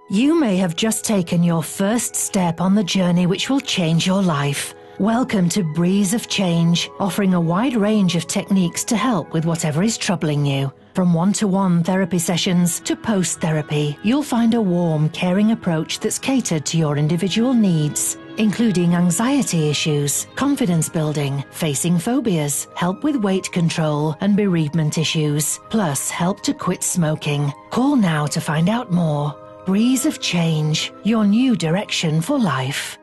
You may have just taken your first step on the journey which will change your life. Welcome to Breeze of Change, offering a wide range of techniques to help with whatever is troubling you. From one-to-one therapy sessions to post-therapy, you'll find a warm, caring approach that's catered to your individual needs, including anxiety issues, confidence building, facing phobias, help with weight control and bereavement issues, plus help to quit smoking. Call now to find out more. Breeze of Change, your new direction for life.